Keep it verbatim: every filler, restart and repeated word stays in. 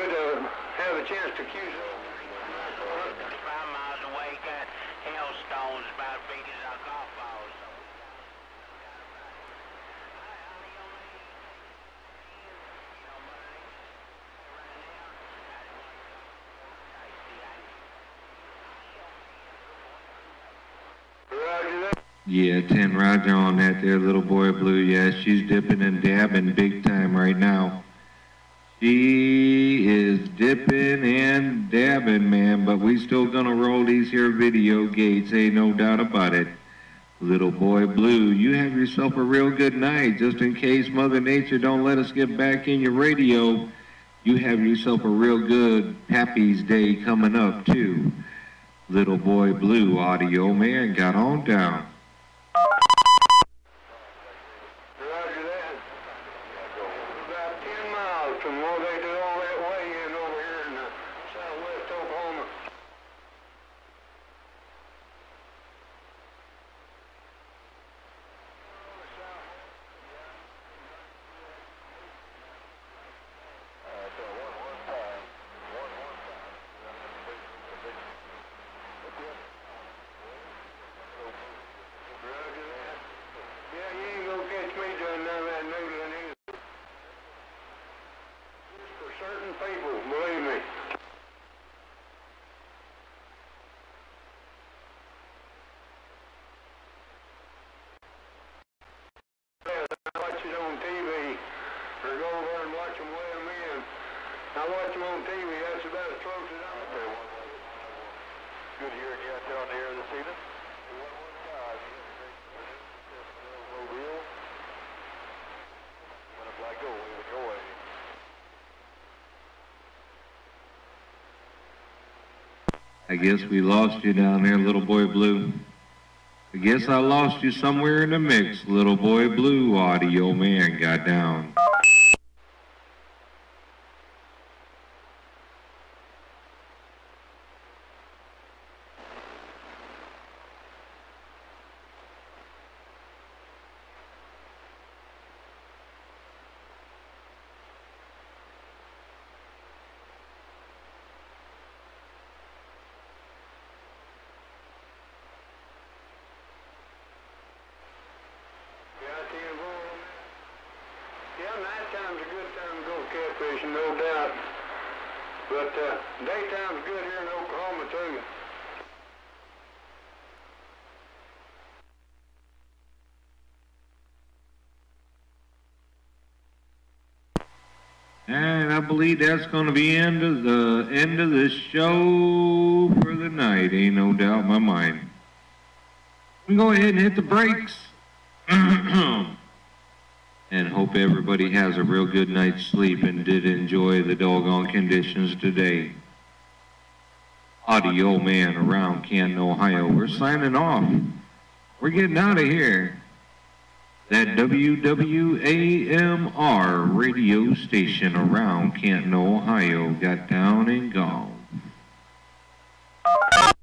to have a chance to cue some. Five miles away, got hailstones about as big as our golf balls. So Roger that. Yeah, ten Roger on that there, Little Boy Blue. Yeah, she's dipping and dabbing big time right now. She is dipping and dabbing, man, but we still gonna roll these here video gates, ain't no doubt about it. Little Boy Blue, you have yourself a real good night. Just in case Mother Nature don't let us get back in your radio, you have yourself a real good Pappy's Day coming up, too. Little Boy Blue, audio man, got on down. Roger that. About ten miles from where they do all that way in over here in uh, southwest Oklahoma. Roger that. Yeah, you ain't gonna catch me doing none of that noodling either. Just for certain people, believe me. Yeah, I watch it on T V, or go over and watch them weigh them in. I watch them on T V, that's about as close as I'm there. Good hearing you out there on the air this evening. I guess we lost you down there, Little Boy Blue. I guess I lost you somewhere in the mix, Little Boy Blue, audio man got down. Yeah, nighttime's a good time to go catfishing, no doubt. But uh, daytime's good here in Oklahoma, too. And I believe that's going to be end of the end of the show for the night. Ain't no doubt in my mind. We go ahead and hit the brakes. And hope everybody has a real good night's sleep and did enjoy the doggone conditions today. Audio man around Canton, Ohio. We're signing off. We're getting out of here. That W W A M R radio station around Canton, Ohio got down and gone.